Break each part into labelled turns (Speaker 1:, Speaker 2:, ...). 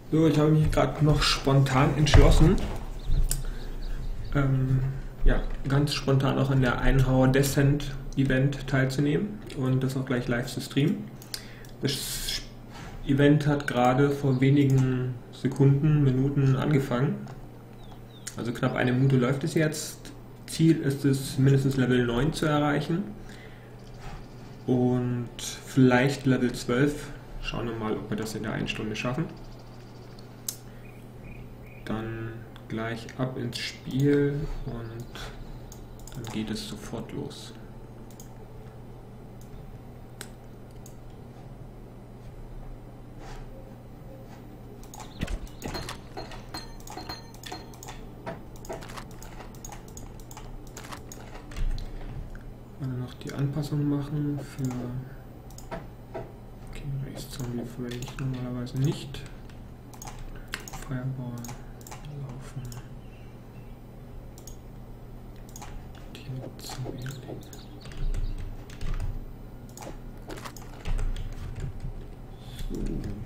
Speaker 1: So, ich habe mich gerade noch spontan entschlossen, ja, ganz spontan auch an der Einhauer Descent Event teilzunehmen und das auch gleich live zu streamen. Das Event hat gerade vor wenigen Sekunden, Minuten angefangen. Also knapp eine Minute läuft es jetzt. Ziel ist es, mindestens Level 9 zu erreichen und vielleicht Level 12. Schauen wir mal, ob wir das in der 1 Stunde schaffen. Dann gleich ab ins Spiel und dann geht es sofort los. Noch die Anpassung machen für Race Zombie verwende ich normalerweise nicht. Fireball laufen. Die Zombie legen. So.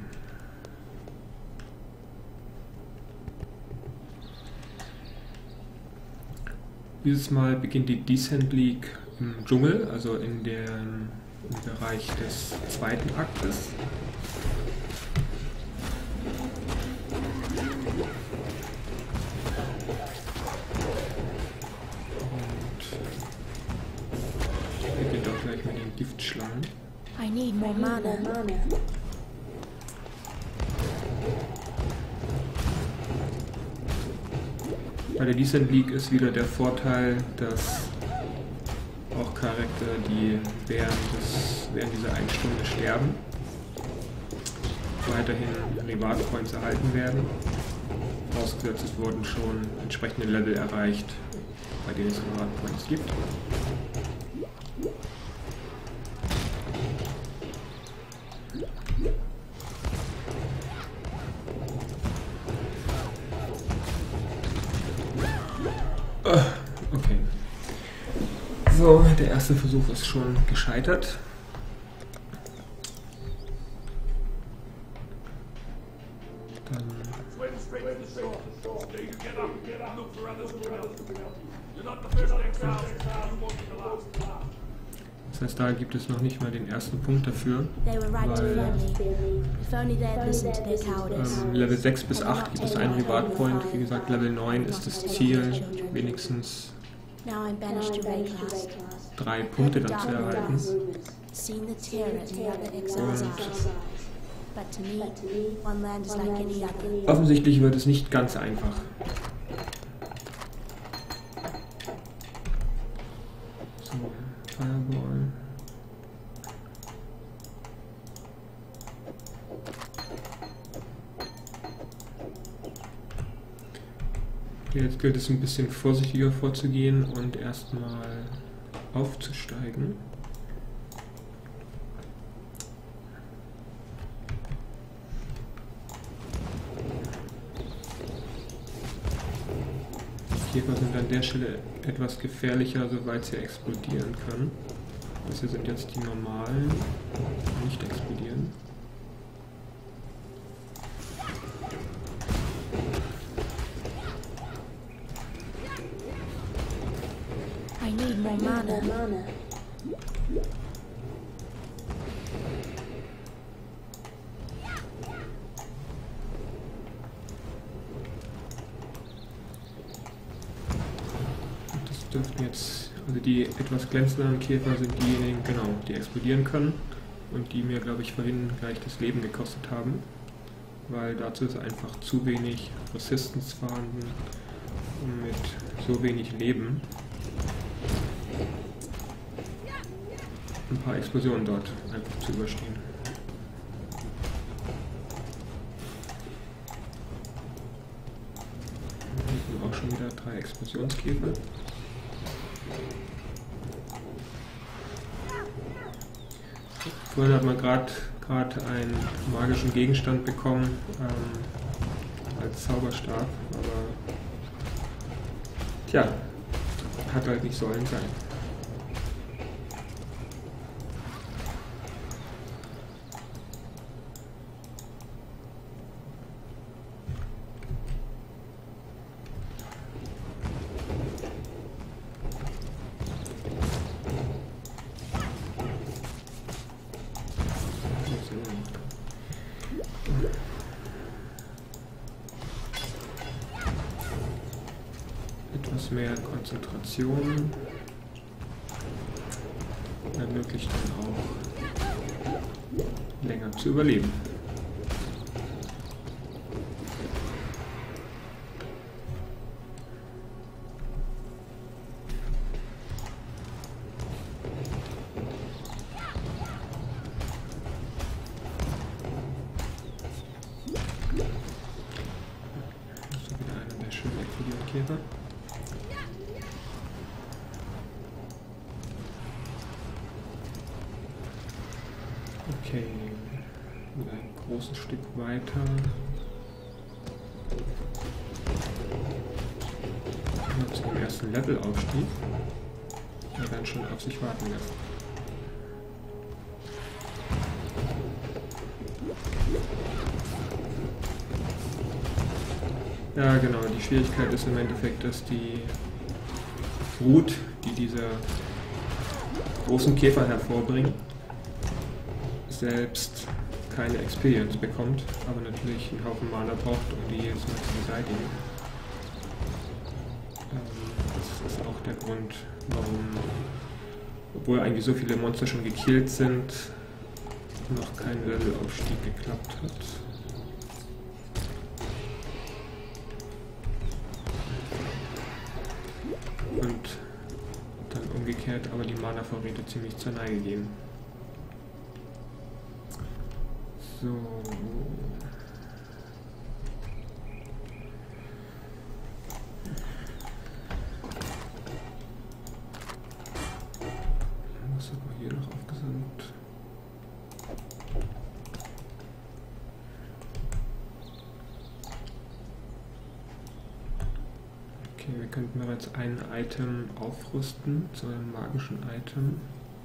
Speaker 1: Dieses Mal beginnt die Descent League im Dschungel, also im Bereich des zweiten Aktes. Und ich beginne doch gleich mit den Giftschlangen.
Speaker 2: I need more mana.
Speaker 1: Bei der Descent League ist wieder der Vorteil, dass auch Charaktere, die während dieser 1 Stunde sterben, weiterhin Reward Points erhalten werden. Vorausgesetzt, es wurden schon entsprechende Level erreicht, bei denen es Reward Points gibt. Okay. So, der erste Versuch ist schon gescheitert. Dann das heißt, da gibt es noch nicht mal den ersten Punkt dafür, weil Level 6 bis 8 gibt es einen Reward Point. Wie gesagt, Level 9 ist das Ziel, wenigstens 3 Punkte dann zu erhalten. Und offensichtlich wird es nicht ganz einfach. So, Fireball. Jetzt gilt es ein bisschen vorsichtiger vorzugehen und erstmal aufzusteigen. Die Käfer sind an der Stelle etwas gefährlicher, soweit sie explodieren können. Das hier sind jetzt die normalen, die nicht explodieren.
Speaker 2: I need more mana.
Speaker 1: Das dürften jetzt, also die etwas glänzenderen Käfer sind diejenigen, genau, die explodieren können und die mir, glaube ich, vorhin gleich das Leben gekostet haben, weil dazu ist einfach zu wenig Resistance vorhanden und mit so wenig Leben ein paar Explosionen dort einfach zu überstehen. Hier sind auch schon wieder 3 Explosionskäfer. Vorhin hat man gerade einen magischen Gegenstand bekommen als Zauberstab, aber tja, hat halt nicht sollen sein. Etwas mehr Konzentration ermöglicht dann auch länger zu überleben. Käfer. Okay, wieder ein großes Stück weiter. Und zu dem ersten Levelaufstieg, der dann schon auf sich warten lässt. Ja, genau. Die Schwierigkeit ist im Endeffekt, dass die Brut, die diese großen Käfer hervorbringen, selbst keine Experience bekommt, aber natürlich einen Haufen Mana braucht, um die jedes Mal zu beseitigen. Das ist auch der Grund, warum, obwohl eigentlich so viele Monster schon gekillt sind, noch kein Levelaufstieg geklappt hat. Und dann umgekehrt aber die Mana-Vorräte ziemlich zur Neige gehen. So. Was haben wir hier noch aufgesammelt? Okay, wir könnten bereits ein Item aufrüsten zu einem magischen Item.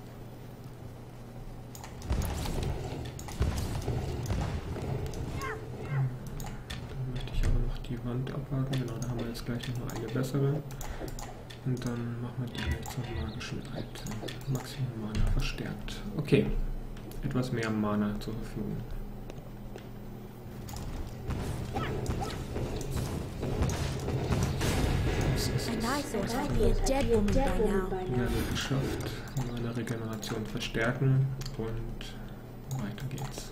Speaker 1: Dann möchte ich aber noch die Wand abhaken. Genau, da haben wir jetzt gleich noch eine bessere. Und dann machen wir die jetzt zum magischen Item. Maximum Mana verstärkt. Okay, etwas mehr Mana zur Verfügung.
Speaker 2: And I thought I'd be a dead woman by now.
Speaker 1: Level geschafft, meine Regeneration verstärken und weiter geht's.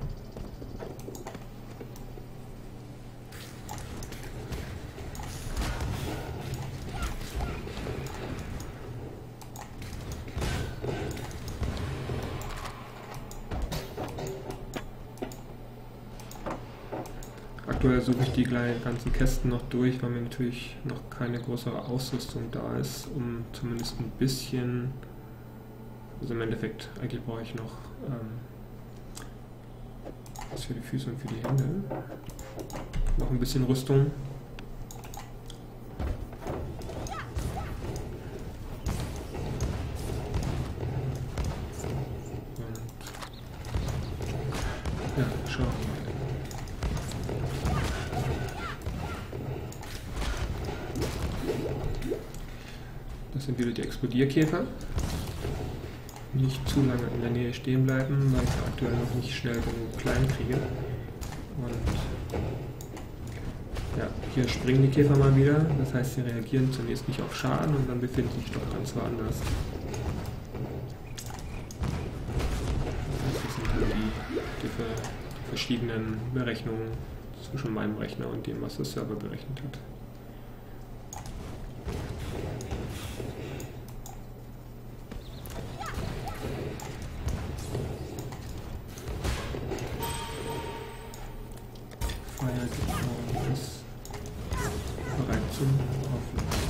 Speaker 1: Aktuell suche ich die ganzen Kästen noch durch, weil mir natürlich noch keine größere Ausrüstung da ist, um zumindest ein bisschen, also im Endeffekt, eigentlich brauche ich noch was für die Füße und für die Hände, noch ein bisschen Rüstung. Und ja, schauen wir mal. Das sind wieder die Explodierkäfer. Nicht zu lange in der Nähe stehen bleiben, weil ich sie aktuell noch nicht schnell genug klein kriege. Und ja, hier springen die Käfer mal wieder. Das heißt, sie reagieren zunächst nicht auf Schaden und dann befinden sie sich doch ganz woanders. Das sind dann die verschiedenen Berechnungen zwischen meinem Rechner und dem, was der Server berechnet hat. Ist bereit zum Aufladen.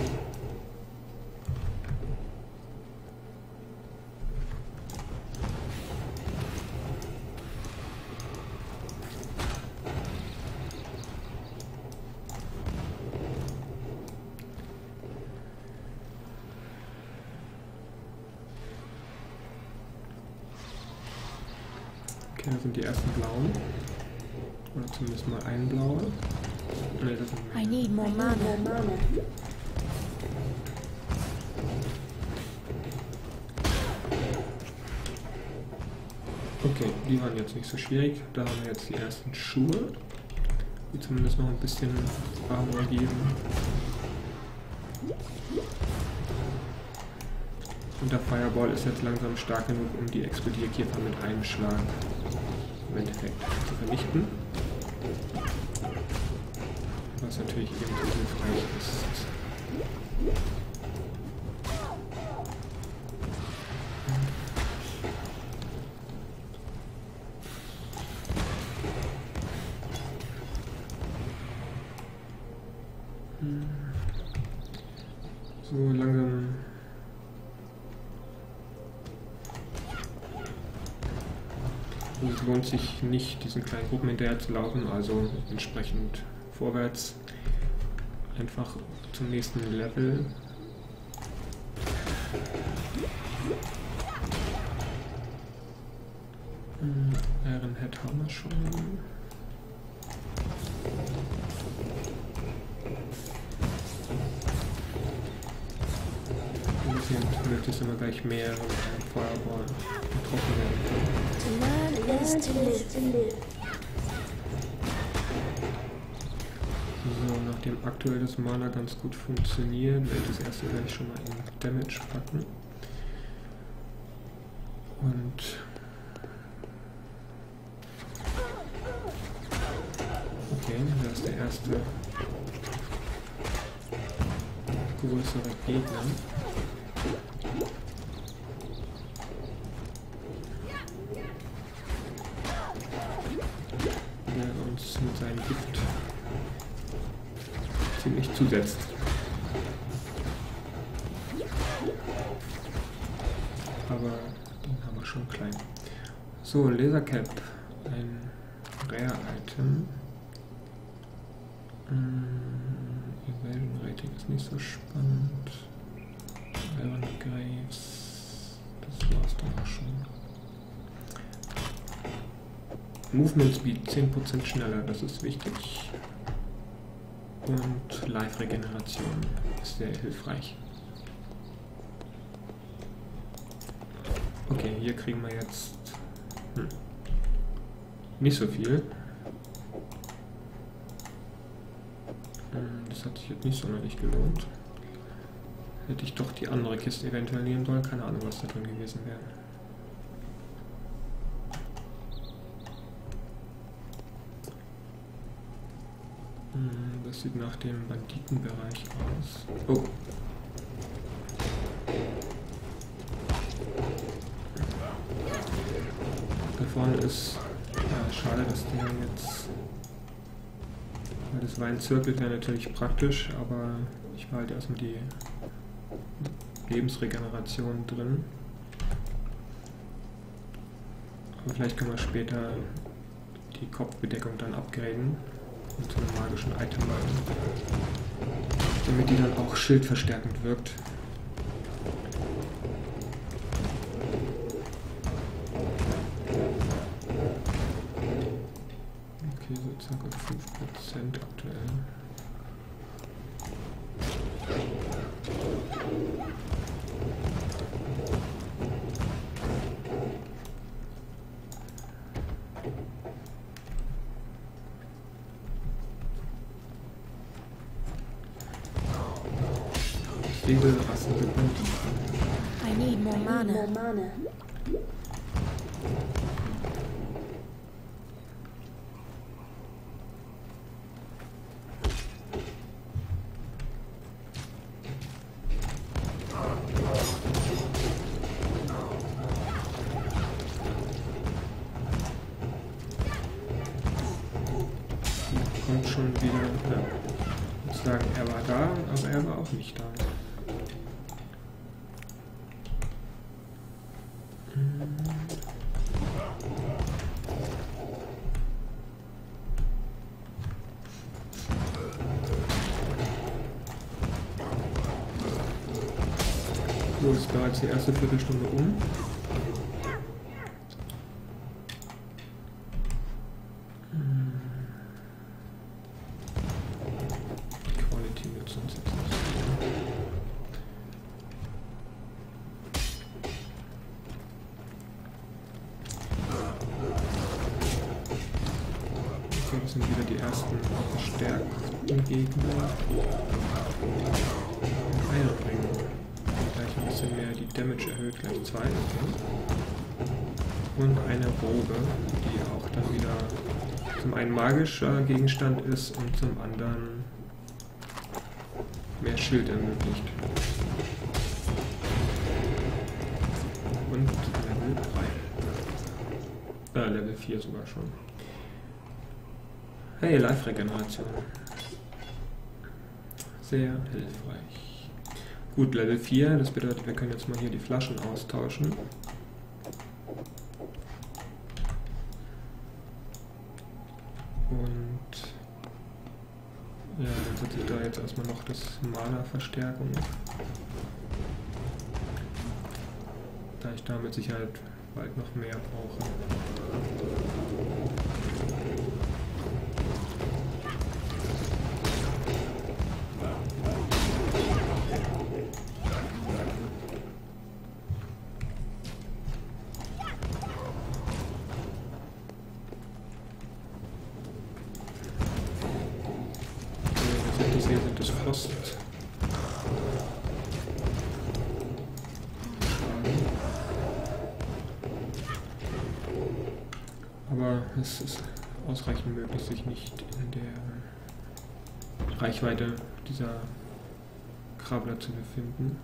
Speaker 1: Okay, das sind die ersten blauen. Oder zumindest mal ein blauer. Nee, das sind mehr.
Speaker 2: I need more mana.
Speaker 1: Okay, die waren jetzt nicht so schwierig. Da haben wir jetzt die ersten Schuhe, die zumindest noch ein bisschen Armor geben. Und der Fireball ist jetzt langsam stark genug, um die Explodierkäfer mit einem Schlag im Endeffekt zu vernichten. Was natürlich ebenso hilfreich ist. So langsam es lohnt sich nicht, diesen kleinen Gruppen hinterher zu laufen, also entsprechend vorwärts, einfach zum nächsten Level. Ironhead haben wir schon. Möchtest du immer gleich mehr und ein Feuerball getroffen werden können.
Speaker 2: To learn is to live.
Speaker 1: So, nachdem aktuell das Mana ganz gut funktioniert, werde ich das erste gleich schon mal in Damage packen. Und okay, da ist der erste größere Gegner. Der uns mit seinem Gift ziemlich zusetzt. Aber den haben wir schon klein. So, Lasercap, ein Rare-Item. Evasion Rating ist nicht so spannend. Iron Graves, das war's dann auch schon. Movement Speed 10% schneller, das ist wichtig. Und Life-Regeneration ist sehr hilfreich. Okay, hier kriegen wir jetzt nicht so viel. Das hat sich jetzt nicht sonderlich gelohnt. Hätte ich doch die andere Kiste eventuell nehmen sollen, keine Ahnung, was da drin gewesen wäre. Das sieht nach dem Banditenbereich aus. Oh. Da vorne ist... Ja, schade, dass der jetzt... Weil das Wein zirkelt, wäre natürlich praktisch, aber ich behalte erstmal die Lebensregeneration drin. Aber vielleicht können wir später die Kopfbedeckung dann upgraden und zu einem magischen Item machen, damit die dann auch schildverstärkend wirkt. Okay, so ca. 5% aktuell. Regelrassen sind Banditen.
Speaker 2: I need more mana. Kommt schon wieder, ja, ich würde sagen, er war da, aber er war auch nicht da. So, ist bereits die erste Viertelstunde um. Quality nützt uns jetzt nicht.
Speaker 1: So, das sind wieder die ersten verstärkten Gegner. Eilenring, die gleich ein bisschen mehr die Damage erhöht, gleich 2. Und eine Robe, die auch dann wieder zum einen magischer Gegenstand ist und zum anderen mehr Schild ermöglicht. Und Level 3. Level 4 sogar schon. Hey, Live-Regeneration. Sehr hilfreich. Gut, Level 4, das bedeutet, wir können jetzt mal hier die Flaschen austauschen. Und ja, dann setze ich da jetzt erstmal noch das Mana-Verstärkung. Da ich da mit Sicherheit bald noch mehr brauche. Hier sind das Frost. Aber es ist ausreichend möglich, sich nicht in der Reichweite dieser Krabbler zu befinden.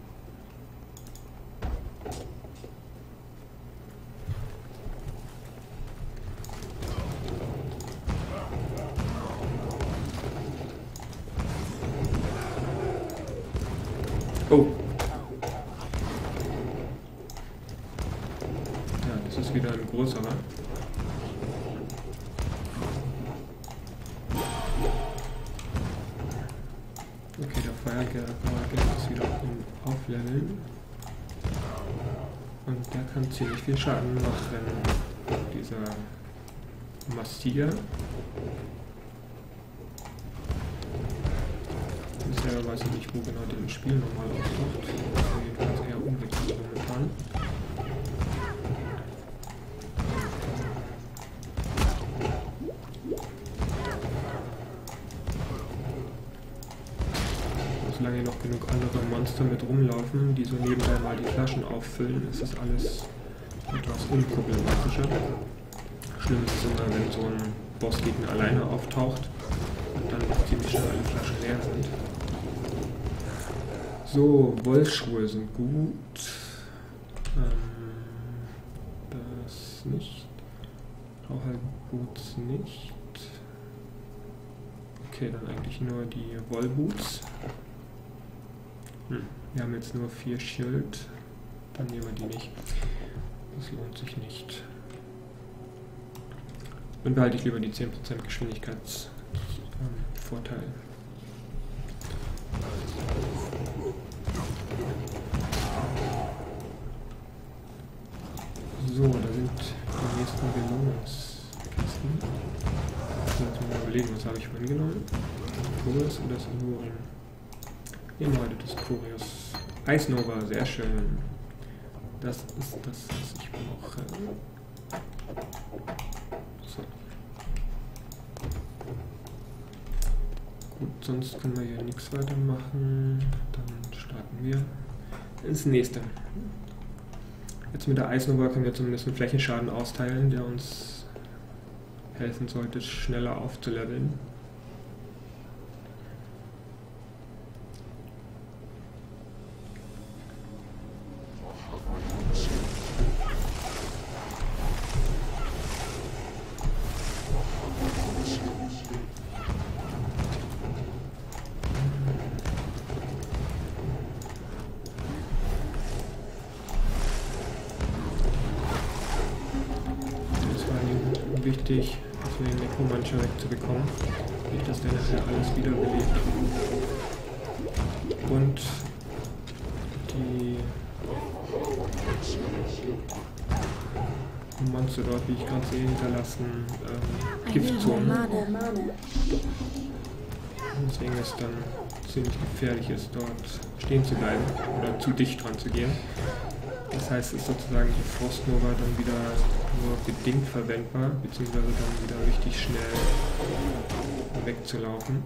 Speaker 1: Oh. Ja, das ist wieder ein größerer. Okay, der Feuergeber ist wieder aufleveln. Und der kann ziemlich viel Schaden machen. Dieser Mastier. Bisher weiß ich nicht, wo genau der im Spiel normal auftaucht. Jedenfalls eher unbekannt momentan. Solange noch genug andere Monster mit rumlaufen, die so nebenbei mal die Flaschen auffüllen, ist das alles etwas unproblematischer. Schlimm ist es immer, wenn so ein Bossgegner alleine auftaucht und dann ziemlich schnell alle Flaschen leer sind. So, Wollschuhe sind gut. Das nicht. Raucherboots nicht. Okay, dann eigentlich nur die Wollboots. Wir haben jetzt nur 4 Schild. Dann nehmen wir die nicht. Das lohnt sich nicht. Dann behalte ich lieber die 10% Geschwindigkeitsvorteil. So, da sind die nächsten Belohnungskisten. Ich muss mal überlegen, was habe ich vorhin genommen? Chorus oder Sanurin? Nehmen wir heute das Chorus. Eisnova, sehr schön. Das ist das, was ich brauche. So. Gut, sonst können wir hier nichts weitermachen. Dann starten wir ins nächste. Jetzt mit der Eisnova können wir zumindest einen Flächenschaden austeilen, der uns helfen sollte, schneller aufzuleveln. Wichtig, für den Nekromancer wegzubekommen. Nicht, dass der nachher alles wiederbelebt. Und die Monster dort, wie ich gerade sehe, hinterlassen Giftzonen. Deswegen ist es dann ziemlich gefährlich, ist dort stehen zu bleiben oder zu dicht dran zu gehen. Das heißt, ist sozusagen die Frostnova dann wieder nur bedingt verwendbar, beziehungsweise dann wieder richtig schnell wegzulaufen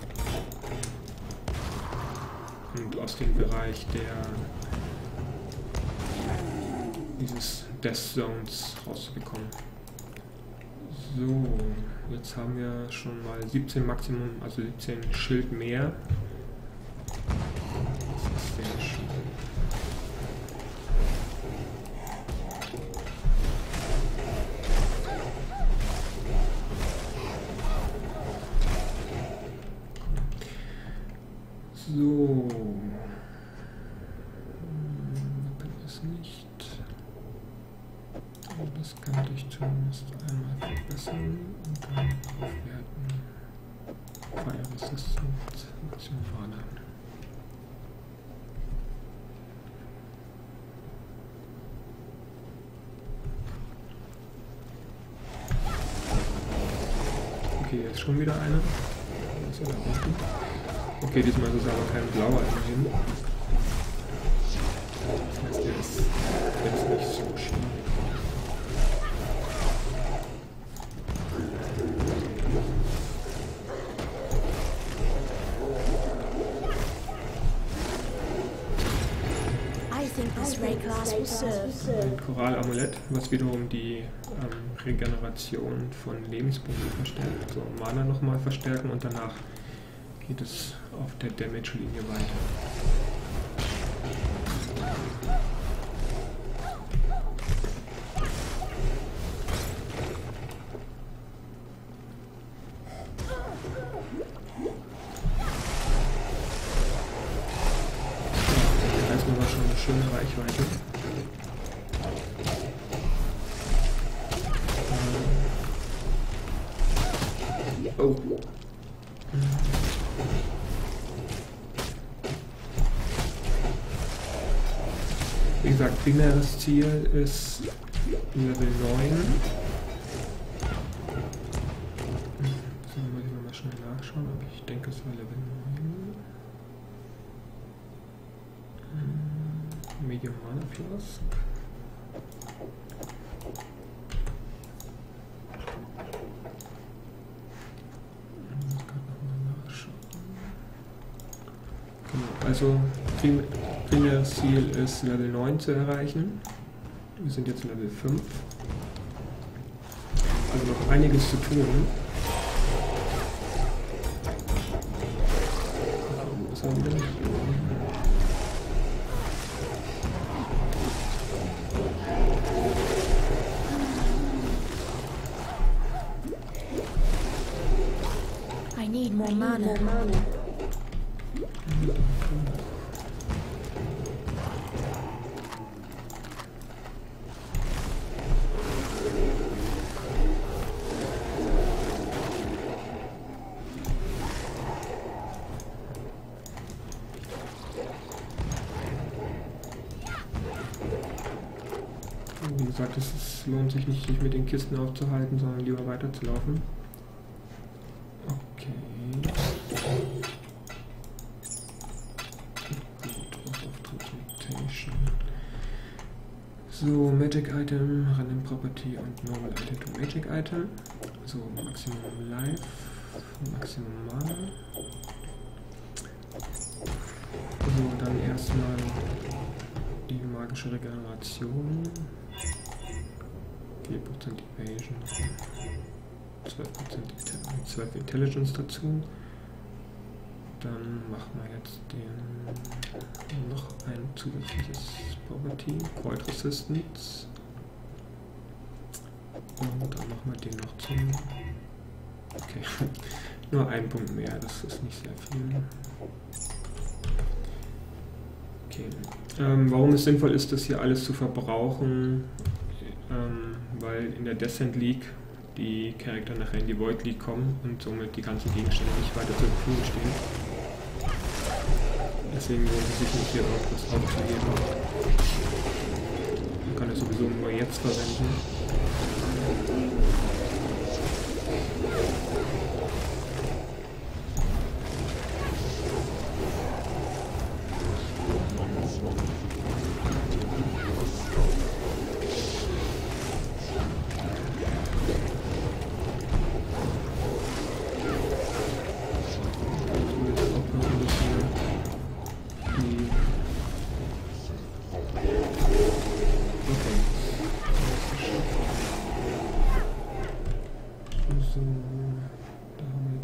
Speaker 1: und aus dem Bereich dieses Death Zones rauszubekommen. So, jetzt haben wir schon mal 17 Maximum, also 17 Schild mehr. Das ist sehr schön. So. Das nicht. Das kann ich zumindest einmal verbessern und dann aufwerten. Fire Resistant Maximum Mana. Okay, jetzt schon wieder eine. Was ist da unten? Okay, diesmal ist es aber kein blauer immerhin. Das heißt, der ist jetzt nicht so schön. Ein Korallamulett, was wiederum die Regeneration von Lebenspunkten verstärkt. Also Mana nochmal verstärken und danach geht es auf der Damage-Linie weiter. Da ist nochmal schon eine schöne Reichweite. Oh. Wie gesagt, primäres Ziel ist Level 9. So, muss ich mal schnell nachschauen, aber ich denke, es war Level 9. Medium Mana Flask. Also primäres Ziel ist Level 9 zu erreichen. Wir sind jetzt Level 5. Also noch einiges zu tun. Wo ist er wieder?
Speaker 3: I need more mana.
Speaker 1: Wie gesagt, es lohnt sich nicht, sich mit den Kisten aufzuhalten, sondern lieber weiterzulaufen. Okay. So, Magic Item, Random Property und Normal Item to Magic Item. So, Maximum Life, Maximum Mana. So, dann erstmal die magische Regeneration. 4% Evasion, 12% Intelligence dazu. Dann machen wir jetzt noch ein zusätzliches Property, Void Resistance. Und dann machen wir den noch zum... Okay, nur ein Punkt mehr, das ist nicht sehr viel. Okay, warum es sinnvoll ist, das hier alles zu verbrauchen, weil in der Descent League die Charakter nachher in die Void League kommen und somit die ganzen Gegenstände nicht weiter zur Verfügung stehen. Deswegen lohnt es sich nicht, hier irgendwas aufzugeben. Man kann es sowieso nur jetzt verwenden.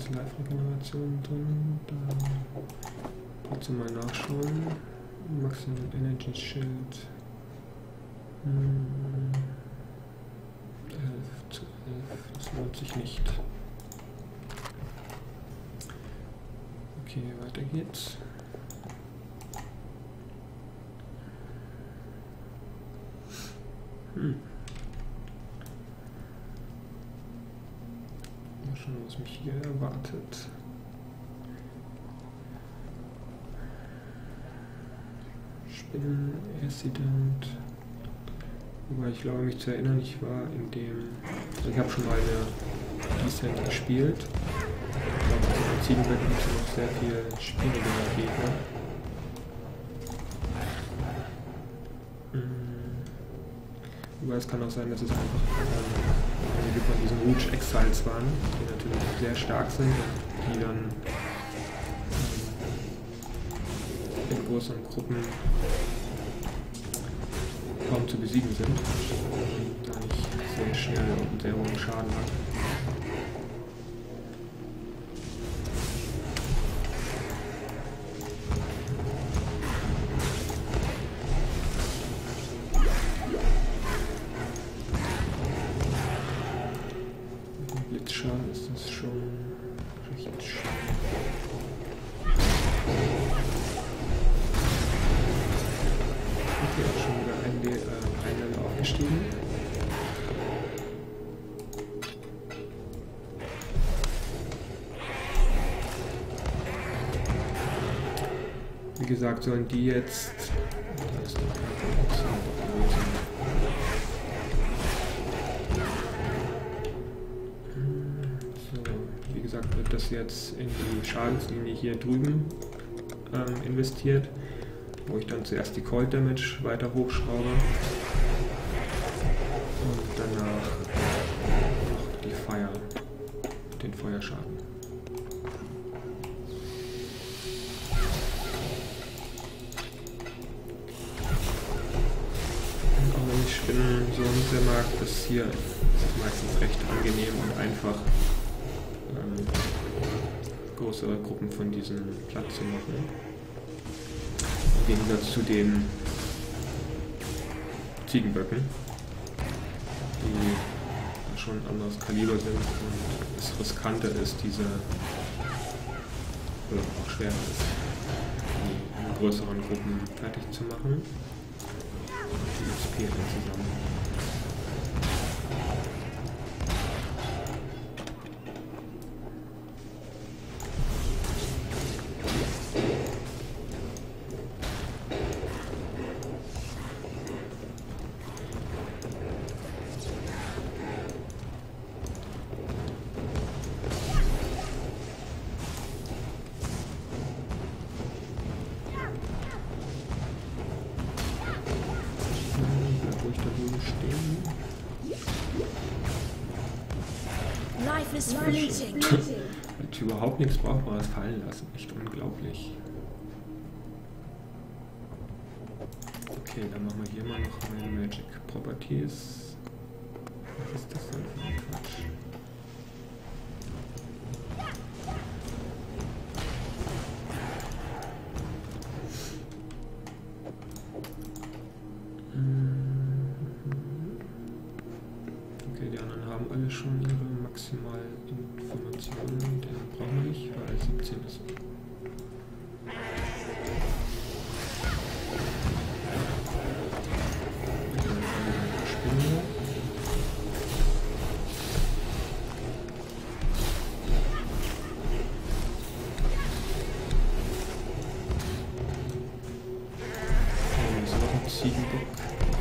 Speaker 1: ist Live-Regeneration drin. Dann trotzdem mal nachschauen. Maximum Energy Shield. 11 zu 11, das lohnt sich nicht. Okay, weiter geht's. Mal schauen, was mich hier erwartet. Spinnen, Accident. Wobei ich glaube, mich zu erinnern, ich war in dem. Also ich habe schon mal eine Descent gespielt. Ich glaube, in Ziegenberg gibt es noch sehr viel schwierigere Gegner. Wobei es kann auch sein, dass es einfach einige von diesen Rouge Exiles waren, die natürlich sehr stark sind und die dann in größeren Gruppen kaum zu besiegen sind und da nicht sehr schnell und sehr hohen Schaden hat. Mit Blitzschaden ist das schon recht schön. Okay, auch schon wieder ein Level aufgestiegen. Wie gesagt, sollen die jetzt. Da ist noch so, wie gesagt, wird das jetzt in die Schadenslinie hier drüben investiert, wo ich dann zuerst die Cold Damage weiter hochschraube und danach noch die den Feuerschaden. Und auch wenn ich Spinnen so nicht sehr mag, das hier ist meistens recht angenehm und einfach größere Gruppen von diesen platt zu machen. Im Gegensatz zu den Ziegenböcken, die schon ein anderes Kaliber sind und es riskanter ist, oder auch schwerer ist, die in größeren Gruppen fertig zu machen. Und die XP dann zusammen.
Speaker 3: Life is fleeting.
Speaker 1: Hat überhaupt nichts Brauchbares fallen lassen. Echt unglaublich. Okay, dann machen wir hier mal noch meine Magic Properties. Was ist das denn für ein Quatsch? Okay, die anderen haben alle schon ihre maximalen Informationen. Den brauchen wir nicht, weil 17 ist. Ziegenbock.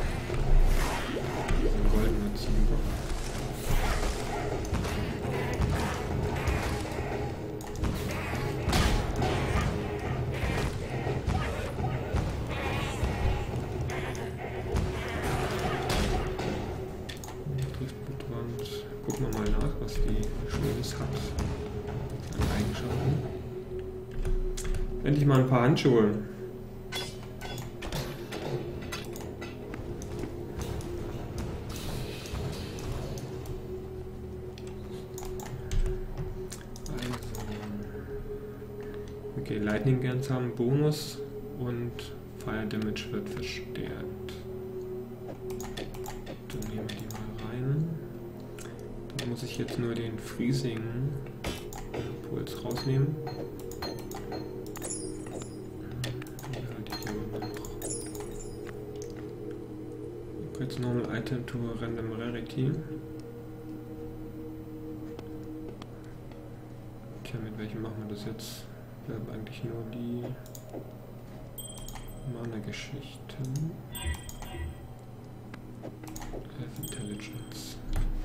Speaker 1: Ein goldener Ziegenbock. Driftbutwand. Gucken wir mal nach, was die Schönes hat an Eigenschaften. Endlich mal ein paar Handschuhe. Okay, Lightning Guns haben Bonus und Fire Damage wird verstärkt. Dann nehmen wir die mal rein. Dann muss ich jetzt nur den Freezing Puls rausnehmen. Jetzt Normal Item to Random Rarity. Tja, mit welchem machen wir das jetzt? Ich glaube eigentlich nur die Mana-Geschichten. Health Intelligence.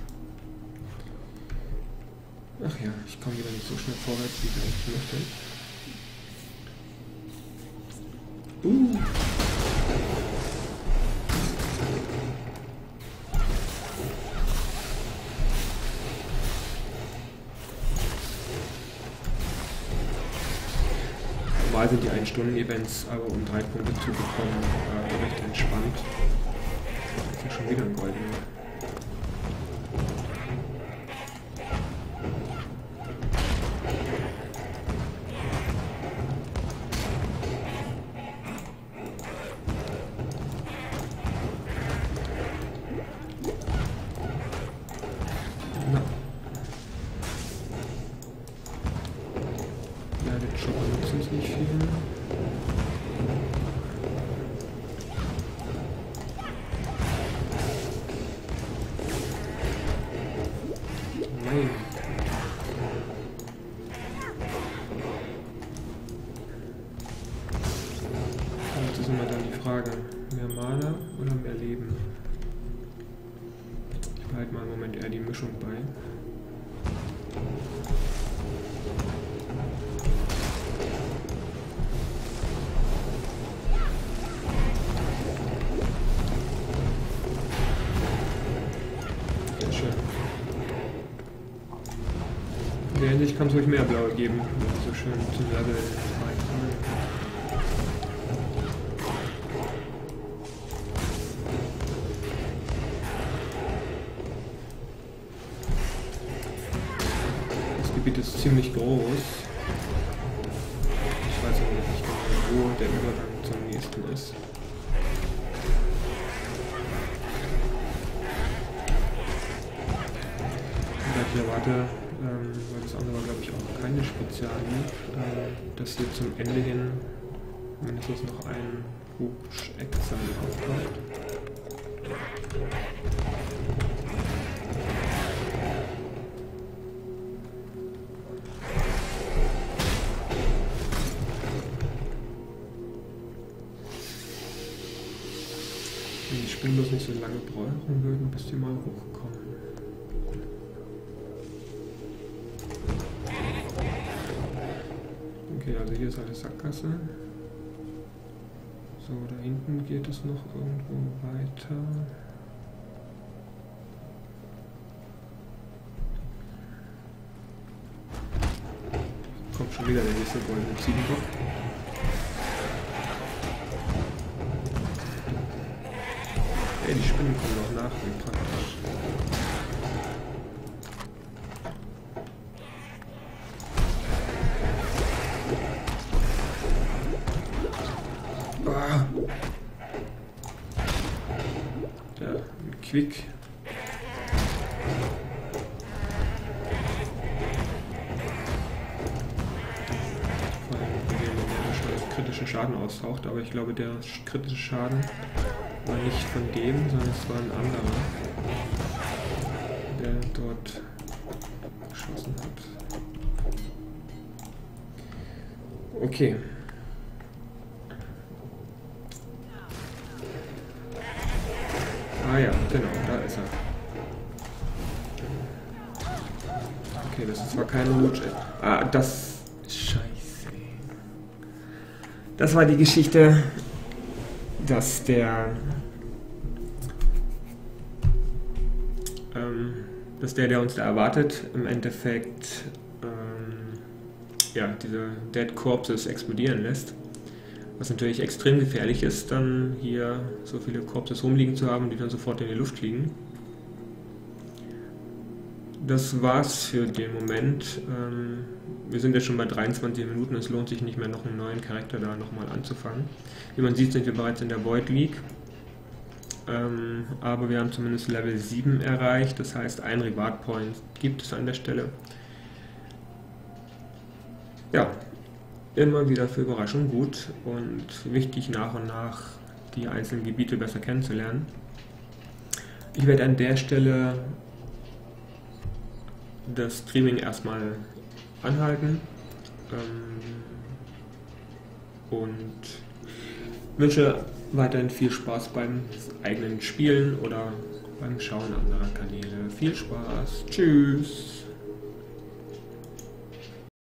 Speaker 1: Ach ja, ich komme wieder nicht so schnell vorwärts, wie ich eigentlich möchte. Normal sind die 1-Stunden-Events, aber um 3 Punkte zu bekommen, recht entspannt. Das ist ja schon wieder ein goldener. Das ist immer dann die Frage, mehr Mana oder mehr Leben? Ich behalte mal im Moment eher die Mischung bei. Sehr schön. In der Hinsicht kann es ruhig mehr Blaue geben, so schön zum Level 2. Das Gebiet ist ziemlich groß. Ich weiß aber nicht genau, wo der Übergang zum nächsten ist. Ich erwarte, weil das andere glaube ich auch keine Spezialien, dass hier zum Ende hin mindestens noch ein Hubsch-Exile auftaucht. Wenn die Spiellos nicht so lange brauchen würden, bis die mal hochkommen. Okay, also hier ist eine Sackgasse. So, da hinten geht es noch irgendwo weiter. Kommt schon wieder der nächste goldene Ziegenbock. Ey, die Spinnen kommen noch nach, wie praktisch. Ja, ein Quick. Vor allem, wenn der schon kritischen Schaden austaucht, aber ich glaube, der kritische Schaden war nicht von dem, sondern es war ein anderer, der dort geschossen hat. Okay. Ah ja, genau, da ist er. Okay, das ist zwar kein Roach. Ah, das... Scheiße. Das war die Geschichte, dass der uns da erwartet, im Endeffekt ja, diese Dead Corpses explodieren lässt. Was natürlich extrem gefährlich ist, dann hier so viele Corpses rumliegen zu haben, die dann sofort in die Luft fliegen. Das war's für den Moment. wir sind jetzt schon bei 23 Minuten, es lohnt sich nicht mehr, noch einen neuen Charakter da nochmal anzufangen. Wie man sieht, sind wir bereits in der Void League. Aber wir haben zumindest Level 7 erreicht, das heißt, ein Reward Point gibt es an der Stelle. Ja, immer wieder für Überraschung gut und wichtig, nach und nach die einzelnen Gebiete besser kennenzulernen. Ich werde an der Stelle das Streaming erstmal anhalten und wünsche weiterhin viel Spaß beim eigenen Spielen oder beim Schauen anderer Kanäle. Viel Spaß. Tschüss.